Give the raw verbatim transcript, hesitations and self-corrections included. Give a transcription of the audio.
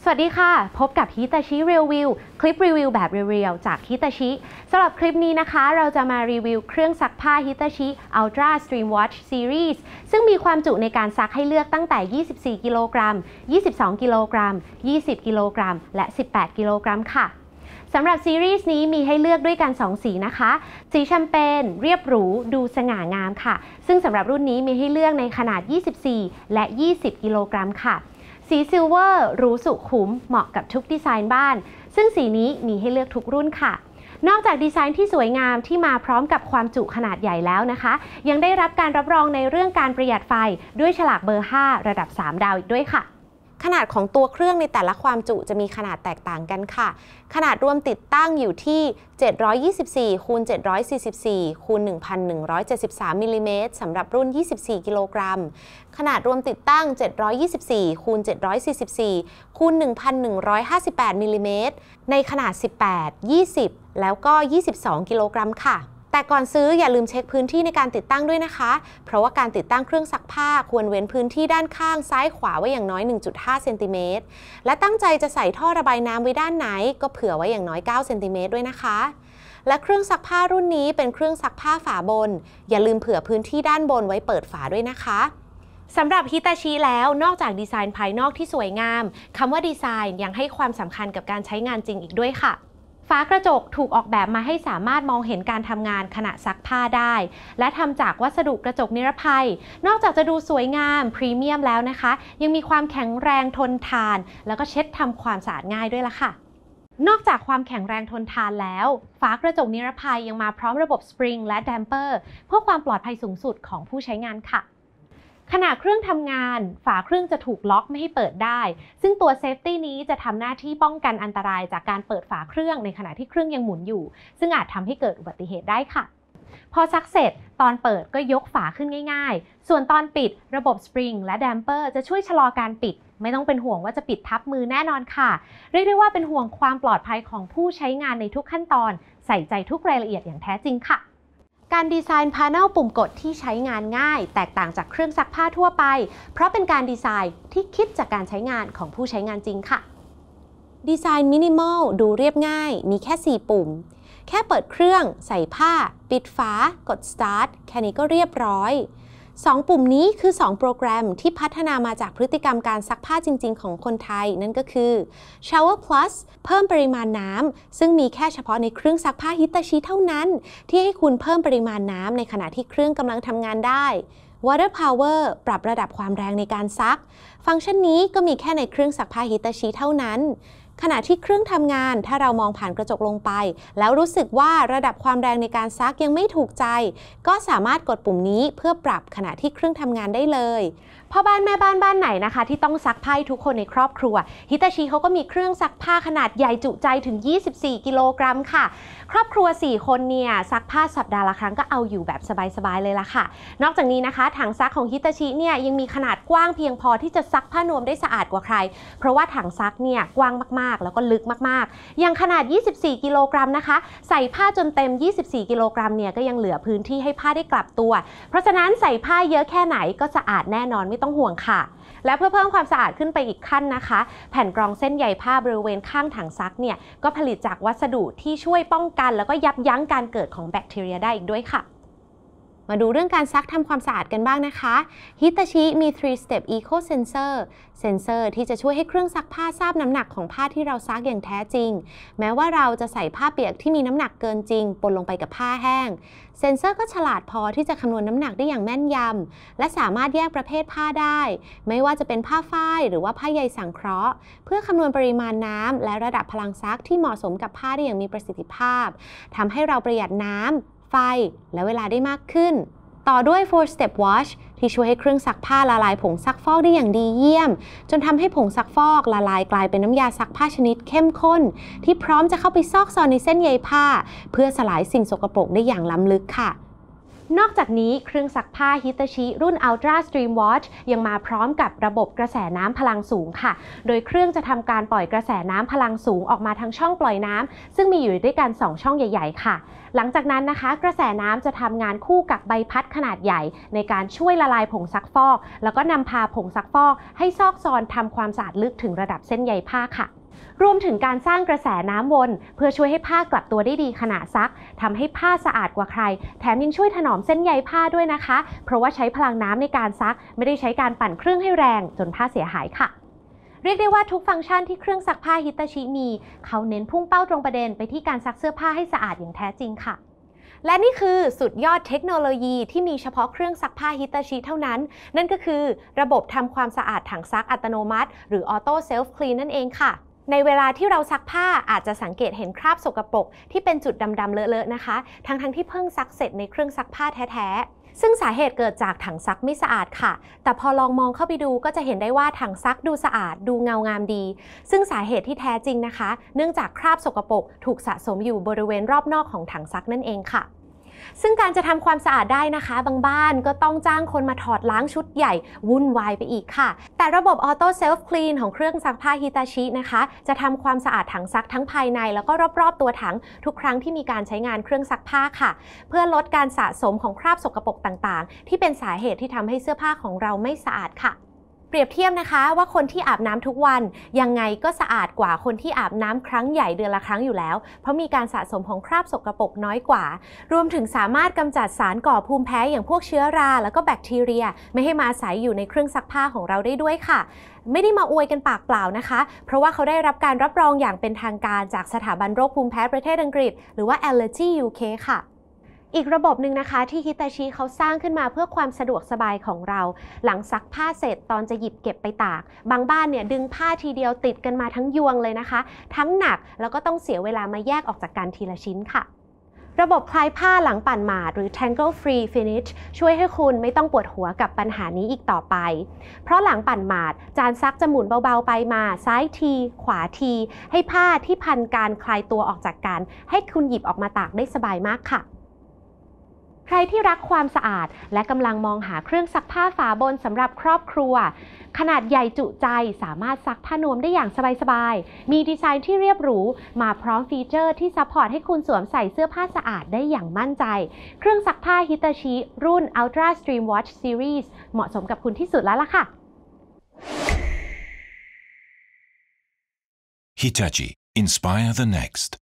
วัสดีค่ะพบกับ Hitachi Review คลิปรีวิวแบบเรียวๆจาก Hitachi สำหรับคลิปนี้นะคะเราจะมารีวิวเครื่องซักผ้า Hitachi Ultra Stream Wash Series ซึ่งมีความจุในการซักให้เลือกตั้งแต่ยี่สิบสี่กิโลกรัมยี่สิบสองกิโลกรัมยี่สิบกิโลกรัมและสิบแปดกิโลกรัมค่ะสำหรับซีรีส์นี้มีให้เลือกด้วยกันสองสีนะคะสีแชมเปญเรียบหรูดูสง่างามค่ะซึ่งสำหรับรุ่นนี้มีให้เลือกในขนาดยี่สิบสี่และยี่สิบกิโลกรัมค่ะสีซิลเวอร์หรูสุขุมเหมาะกับทุกดีไซน์บ้านซึ่งสีนี้มีให้เลือกทุกรุ่นค่ะนอกจากดีไซน์ที่สวยงามที่มาพร้อมกับความจุขนาดใหญ่แล้วนะคะยังได้รับการรับรองในเรื่องการประหยัดไฟด้วยฉลากเบอร์ห้าระดับสามดาวอีกด้วยค่ะขนาดของตัวเครื่องในแต่ละความจุจะมีขนาดแตกต่างกันค่ะขนาดรวมติดตั้งอยู่ที่เจ็ดร้อยยี่สิบสี่คูณเจ็ดร้อยสี่สิบสี่คูณหนึ่งพันหนึ่งร้อยเจ็ดสิบสามมิลลิเมตรสำหรับรุ่นยี่สิบสี่กิโลกรัมขนาดรวมติดตั้งเจ็ดร้อยยี่สิบสี่คูณเจ็ดร้อยสี่สิบสี่คูณหนึ่งพันหนึ่งร้อยห้าสิบแปดมิลลิเมตรในขนาดสิบแปด ยี่สิบแล้วก็ยี่สิบสองกิโลกรัมค่ะแต่ก่อนซื้ออย่าลืมเช็คพื้นที่ในการติดตั้งด้วยนะคะเพราะว่าการติดตั้งเครื่องซักผ้าควรเว้นพื้นที่ด้านข้างซ้ายขวาไว้อย่างน้อย หนึ่งจุดห้า เซนติเมตรและตั้งใจจะใส่ท่อระบายน้ำไว้ด้านไหนก็เผื่อไว้อย่างน้อยเก้าเซนติเมตรด้วยนะคะและเครื่องซักผ้ารุ่นนี้เป็นเครื่องซักผ้าฝาบนอย่าลืมเผื่อพื้นที่ด้านบนไว้เปิดฝาด้วยนะคะสำหรับ Hitachi แล้วนอกจากดีไซน์ภายนอกที่สวยงามคำว่าดีไซน์ยังให้ความสำคัญกับการใช้งานจริงอีกด้วยค่ะฝากระจกถูกออกแบบมาให้สามารถมองเห็นการทำงานขณะซักผ้าได้และทำจากวัสดุกระจกนิรภัยนอกจากจะดูสวยงามพรีเมียมแล้วนะคะยังมีความแข็งแรงทนทานแล้วก็เช็ดทำความสะอาดง่ายด้วยล่ะค่ะนอกจากความแข็งแรงทนทานแล้วฝากระจกนิรภัยยังมาพร้อมระบบสปริงและแดมเปอร์เพื่อความปลอดภัยสูงสุดของผู้ใช้งานค่ะขณะเครื่องทำงานฝาเครื่องจะถูกล็อกไม่ให้เปิดได้ซึ่งตัวเซฟตี้นี้จะทำหน้าที่ป้องกันอันตรายจากการเปิดฝาเครื่องในขณะที่เครื่องยังหมุนอยู่ซึ่งอาจทำให้เกิดอุบัติเหตุได้ค่ะพอซักเสร็จตอนเปิดก็ยกฝาขึ้นง่ายๆส่วนตอนปิดระบบสปริงและแดมเปอร์จะช่วยชะลอการปิดไม่ต้องเป็นห่วงว่าจะปิดทับมือแน่นอนค่ะเรียกได้ว่าเป็นห่วงความปลอดภัยของผู้ใช้งานในทุกขั้นตอนใส่ใจทุกรายละเอียดอย่างแท้จริงค่ะการดีไซน์พาเนลปุ่มกดที่ใช้งานง่ายแตกต่างจากเครื่องซักผ้าทั่วไปเพราะเป็นการดีไซน์ที่คิดจากการใช้งานของผู้ใช้งานจริงค่ะดีไซน์มินิมอลดูเรียบง่ายมีแค่สี่ปุ่มแค่เปิดเครื่องใส่ผ้าปิดฝากด start แค่นี้ก็เรียบร้อยสองปุ่มนี้คือสองโปรแกรมที่พัฒนามาจากพฤติกรรมการซักผ้าจริงๆของคนไทยนั่นก็คือ Shower Plus เพิ่มปริมาณน้ำซึ่งมีแค่เฉพาะในเครื่องซักผ้า Hitachi เท่านั้นที่ให้คุณเพิ่มปริมาณน้ำในขณะที่เครื่องกำลังทำงานได้ Water Power ปรับระดับความแรงในการซักฟังก์ชันนี้ก็มีแค่ในเครื่องซักผ้า Hitachi เท่านั้นขณะที่เครื่องทำงานถ้าเรามองผ่านกระจกลงไปแล้วรู้สึกว่าระดับความแรงในการซักยังไม่ถูกใจก็สามารถกดปุ่มนี้เพื่อปรับขณะที่เครื่องทำงานได้เลยพ่อบ้านแม่บ้านบ้านไหนนะคะที่ต้องซักผ้าทุกคนในครอบครัว Hitachi เขาก็มีเครื่องซักผ้าขนาดใหญ่จุใจถึงยี่สิบสี่กิโลกรัมค่ะครอบครัวสี่คนเนี่ยซักผ้าสัปดาห์ละครั้งก็เอาอยู่แบบสบายๆเลยล่ะค่ะนอกจากนี้นะคะถังซักของ Hitachi เนี่ยยังมีขนาดกว้างเพียงพอที่จะซักผ้านวมได้สะอาดกว่าใครเพราะว่าถังซักเนี่ยกว้างมากๆแล้วก็ลึกมากๆอย่างขนาดยี่สิบสี่กิโลกรัมนะคะใส่ผ้าจนเต็มยี่สิบสี่กิโลกรัมเนี่ยก็ยังเหลือพื้นที่ให้ผ้าได้กลับตัวเพราะฉะนั้นใส่ผ้าเยอะแค่ไหนก็สะอาดแน่นอนไม่ต้องห่วงค่ะและเพื่อเพิ่มความสะอาดขึ้นไปอีกขั้นนะคะแผ่นกรองเส้นใยผ้าบริเวณข้างถังซักเนี่ยก็ผลิตจากวัสดุที่ช่วยป้องกันแล้วก็ยับยั้งการเกิดของแบคทีเรียได้อีกด้วยค่ะมาดูเรื่องการซักทำความสะอาดกันบ้างนะคะ Hitachi มี three step Eco Sensor เซนเซอร์ที่จะช่วยให้เครื่องซักผ้าทราบน้ำหนักของผ้าที่เราซักอย่างแท้จริงแม้ว่าเราจะใส่ผ้าเปียกที่มีน้ำหนักเกินจริงปนลงไปกับผ้าแห้งเซนเซอร์ก็ฉลาดพอที่จะคำนวณน้ำหนักได้อย่างแม่นยำและสามารถแยกประเภทผ้าได้ไม่ว่าจะเป็นผ้าฝ้ายหรือว่าผ้าใยสังเคราะห์เพื่อคำนวณปริมาณน้ำและระดับพลังซักที่เหมาะสมกับผ้าได้อย่างมีประสิทธิภาพทำให้เราประหยัดน้ำไฟและเวลาได้มากขึ้นต่อด้วย four step wash ที่ช่วยให้เครื่องซักผ้าละลายผงซักฟอกได้อย่างดีเยี่ยมจนทำให้ผงซักฟอกละลายกลายเป็นน้ำยาซักผ้าชนิดเข้มข้นที่พร้อมจะเข้าไปซอกซอนในเส้นใยผ้าเพื่อสลายสิ่งสกปรกได้อย่างล้ำลึกค่ะนอกจากนี้เครื่องซักผ้า Hitachi รุ่น Ultra Stream Wash ยังมาพร้อมกับระบบกระแสน้ำพลังสูงค่ะโดยเครื่องจะทำการปล่อยกระแสน้ำพลังสูงออกมาทางช่องปล่อยน้ำซึ่งมีอยู่ด้วยกันสองช่องใหญ่ๆค่ะหลังจากนั้นนะคะกระแสน้ำจะทำงานคู่กับใบพัดขนาดใหญ่ในการช่วยละลายผงซักฟอกแล้วก็นำพาผงซักฟอกให้ซอกซอนทำความสะอาดลึกถึงระดับเส้นใยผ้าค่ะรวมถึงการสร้างกระแสน้ำวนเพื่อช่วยให้ผ้ากลับตัวได้ดีขณะซักทำให้ผ้าสะอาดกว่าใครแถมยังช่วยถนอมเส้นใยผ้าด้วยนะคะเพราะว่าใช้พลังน้ำในการซักไม่ได้ใช้การปั่นเครื่องให้แรงจนผ้าเสียหายค่ะเรียกได้ว่าทุกฟังก์ชันที่เครื่องซักผ้า Hitachi มีเขาเน้นพุ่งเป้าตรงประเด็นไปที่การซักเสื้อผ้าให้สะอาดอย่างแท้จริงค่ะและนี่คือสุดยอดเทคโนโลยีที่มีเฉพาะเครื่องซักผ้า Hitachi เท่านั้นนั่นก็คือระบบทำความสะอาดถังซักอัตโนมัติหรือ Auto Self Clean นั่นเองค่ะในเวลาที่เราซักผ้าอาจจะสังเกตเห็นคราบสกปรกที่เป็นจุดดำๆเลอะๆนะคะทั้งๆ ท, ที่เพิ่งซักเสร็จในเครื่องซักผ้าแท้ๆซึ่งสาเหตุเกิดจากถังซักไม่สะอาดค่ะแต่พอลองมองเข้าไปดูก็จะเห็นได้ว่าถังซักดูสะอาดดูเงางามดีซึ่งสาเหตุที่แท้จริงนะคะเนื่องจากคราบสกปรกถูกสะสมอยู่บริเวณรอบนอกของถังซักนั่นเองค่ะซึ่งการจะทำความสะอาดได้นะคะบางบ้านก็ต้องจ้างคนมาถอดล้างชุดใหญ่วุ่นวายไปอีกค่ะแต่ระบบ Auto Self Clean ของเครื่องซักผ้า Hitachi นะคะจะทำความสะอาดถังซักทั้งภายในแล้วก็รอบๆตัวถังทุกครั้งที่มีการใช้งานเครื่องซักผ้าค่ะเพื่อลดการสะสมของคราบสกปรกต่างๆที่เป็นสาเหตุที่ทำให้เสื้อผ้าของเราไม่สะอาดค่ะเปรียบเทียบนะคะว่าคนที่อาบน้ำทุกวันยังไงก็สะอาดกว่าคนที่อาบน้ำครั้งใหญ่เดือนละครั้งอยู่แล้วเพราะมีการสะสมของคราบสกปรกน้อยกว่ารวมถึงสามารถกำจัดสารก่อภูมิแพ้อย่างพวกเชื้อราแล้วก็แบคทีเรียไม่ให้มาอาศัยอยู่ในเครื่องซักผ้าของเราได้ด้วยค่ะไม่ได้มาอวยกันปากเปล่านะคะเพราะว่าเขาได้รับการรับรองอย่างเป็นทางการจากสถาบันโรคภูมิแพ้ประเทศอังกฤษหรือว่า Allergy ยู เค ค่ะอีกระบบหนึ่งนะคะที่ Hitachi เขาสร้างขึ้นมาเพื่อความสะดวกสบายของเราหลังซักผ้าเสร็จตอนจะหยิบเก็บไปตากบางบ้านเนี่ยดึงผ้าทีเดียวติดกันมาทั้งยวงเลยนะคะทั้งหนักแล้วก็ต้องเสียเวลามาแยกออกจากกันทีละชิ้นค่ะระบบคลายผ้าหลังปั่นหมาดหรือ Tangle Free Finish ช่วยให้คุณไม่ต้องปวดหัวกับปัญหานี้อีกต่อไปเพราะหลังปั่นหมาดจานซักจะหมุนเบาๆไปมาซ้ายทีขวาทีให้ผ้าที่พันการคลายตัวออกจากกันให้คุณหยิบออกมาตากได้สบายมากค่ะใครที่รักความสะอาดและกำลังมองหาเครื่องซักผ้าฝาบนสำหรับครอบครัวขนาดใหญ่จุใจสามารถซักผ้านวมได้อย่างสบายๆมีดีไซน์ที่เรียบหรูมาพร้อมฟีเจอร์ที่ซัพพอร์ตให้คุณสวมใส่เสื้อผ้าสะอาดได้อย่างมั่นใจเครื่องซักผ้า Hitachi รุ่น Ultra Stream Wash Series เหมาะสมกับคุณที่สุดแล้วล่ะค่ะ Hitachi Inspire the Next